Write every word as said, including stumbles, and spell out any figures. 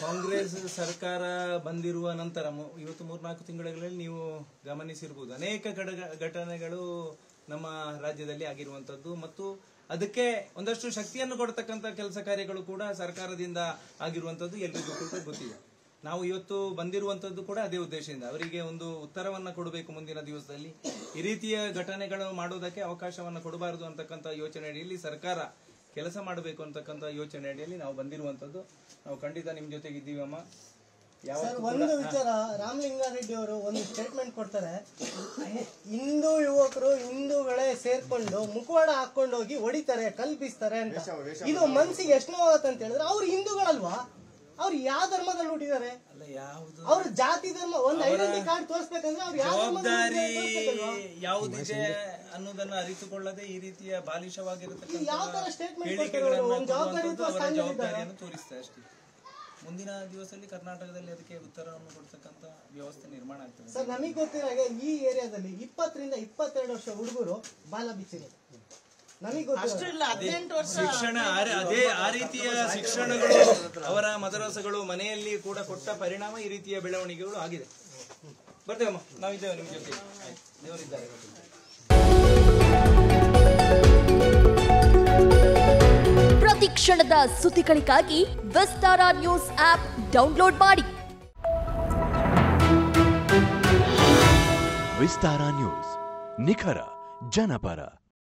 ಕಾಂಗ್ರೆಸ್ ಸರ್ಕಾರ ಬಂದಿರುವ ನಂತರ ಇವತ್ತು ಮೂರ್ನಾಲ್ಕು ತಿಂಗಳಲ್ಲಿ ನೀವು ಗಮನಿಸಿರಬಹುದು ಅನೇಕ ಘಟನೆಗಳು ನಮ್ಮ ರಾಜ್ಯದಲ್ಲಿ ಆಗಿರುವಂತದ್ದು ಮತ್ತು ಅದಕ್ಕೆ ಒಂದಷ್ಟು ಶಕ್ತಿಯನ್ನು ಕೊಡತಕ್ಕಂತ ಕೆಲಸ ಕಾರ್ಯಗಳು ಕೂಡ ಸರ್ಕಾರದಿಂದ ಆಗಿರುವಂತದ್ದು ಎಲ್ಲರಿಗೂ ಕೂಡ ಗೊತ್ತಿದೆ. ನಾವು ಇವತ್ತು ಬಂದಿರುವಂತದ್ದು ಕೂಡ ಅದೇ ಉದ್ದೇಶದಿಂದ ಅವರಿಗೆ ಒಂದು ಉತ್ತರವನ್ನ ಕೊಡಬೇಕು. ಮುಂದಿನ ದಿವಸದಲ್ಲಿ ಈ ರೀತಿಯ ಘಟನೆಗಳು ಮಾಡೋದಕ್ಕೆ ಅವಕಾಶವನ್ನ ಕೊಡಬಾರದು ಅಂತಕ್ಕಂಥ ಯೋಚನೆ ಅಡಿಯಲ್ಲಿ ಸರ್ಕಾರ ಕೆಲಸ ಮಾಡಬೇಕು ಅಂತಕ್ಕಂಥ ಯೋಚನೆ ಅಡಿಯಲ್ಲಿ ನಾವು ಬಂದಿರುವಂತದ್ದು. ನಾವು ಖಂಡಿತ ನಿಮ್ ಜೊತೆಗೆ ಇದ್ದೀವಮ್ಮ. ಒಂದು ವಿಚಾರ, ರಾಮಲಿಂಗ ರೆಡ್ಡಿ ಅವರು ಒಂದು ಸ್ಟೇಟ್ಮೆಂಟ್ ಕೊಡ್ತಾರೆ, ಹಿಂದೂ ಯುವಕರು ಹಿಂದೂಗಳೇ ಸೇರ್ಕೊಂಡು ಮುಖವಾಡ ಹಾಕೊಂಡು ಹೋಗಿ ಹೊಡಿತಾರೆ, ಕಲ್ಪಿಸ್ತಾರೆ ಅಂತ. ಇದು ಮನ್ಸಿಗೆ ಎಷ್ಟು ನೋವಾಗತ್ತೆ ಅಂತ ಹೇಳಿದ್ರೆ ಅವ್ರು ಹಿಂದೂಗಳಲ್ವಾ? ಅವ್ರು ಯಾವ ಧರ್ಮದಲ್ಲಿ ಹುಟ್ಟಿದ್ದಾರೆ? ಅವ್ರ ಜಾತಿ ಧರ್ಮ ಒಂದು ಐಡೆಂಟಿ ಕಾರ್ಡ್ ತೋರಿಸ್ಬೇಕಂದ್ರೆ ಅವ್ರು ಯಾವ ಜವಾಬ್ದಾರಿ ಯಾವುದಿದೆ ಅನ್ನೋದನ್ನ ಅರಿತುಕೊಳ್ಳದೆ ಈ ರೀತಿಯ ಬಾಲಿಶವಾಗಿರತಕ್ಕಂಥ ಯಾವ ತರ ಸ್ಟೇಟ್ಮೆಂಟ್ ಜವಾಬ್ದಾರಿಯನ್ನು ತೋರಿಸ್ತಾರೆ ಅಷ್ಟೇ. ಮುಂದಿನ ದಿವಸದಲ್ಲಿ ಕರ್ನಾಟಕದಲ್ಲಿ ಅದಕ್ಕೆ ಉತ್ತರವನ್ನು ಕೊಡ್ತಕ್ಕಂಥ ವ್ಯವಸ್ಥೆ ನಿರ್ಮಾಣ ಆಗ್ತದೆ. ಸರ್, ನಮಗೆ ಗೊತ್ತಿರೋ ಹಾಗೆ ಈ ಏರಿಯಾದಲ್ಲಿ ಇಪ್ಪತ್ತರಿಂದ ಇಪ್ಪತ್ತೆರಡು ವರ್ಷ ಹುಡುಗರು ಬಾಲ ಬಿಚ್ಚಿರೋದು ನಮಗೆ ಗೊತ್ತಿಲ್ಲ. ಶಿಕ್ಷಣ ಅದೇ ಆ ರೀತಿಯ ಶಿಕ್ಷಣಗಳು ಅವರ ಮದರಸಗಳು ಮನೆಯಲ್ಲಿ ಕೂಡ ಕೊಟ್ಟ ಪರಿಣಾಮ ಈ ರೀತಿಯ ಬೆಳವಣಿಗೆಗಳು ಆಗಿದೆ. ಬರ್ತೇವಮ್ಮ, ನಾವಿದ್ದೇವೆ ನಿಮ್ ಜೊತೆ, ದೇವರಿದ್ದಾರೆ. ಪ್ರತಿ ಕ್ಷಣದ ಸುದ್ದಿಗಳಿಗಾಗಿ ವಿಸ್ತಾರ ನ್ಯೂಸ್ ಆಪ್ ಡೌನ್ಲೋಡ್ ಮಾಡಿ. ವಿಸ್ತಾರ ನ್ಯೂಸ್, ನಿಖರ ಜನಪರ.